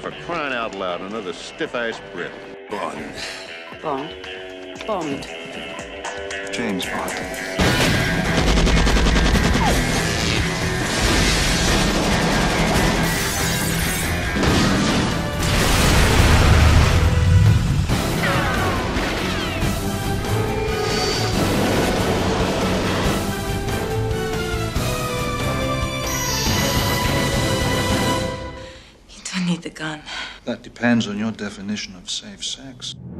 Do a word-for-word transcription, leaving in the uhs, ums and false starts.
for crying out loud, another stiff-ass Brit. Bond. Bond. Bond. James Bond. You don't need the gun. That depends on your definition of safe sex.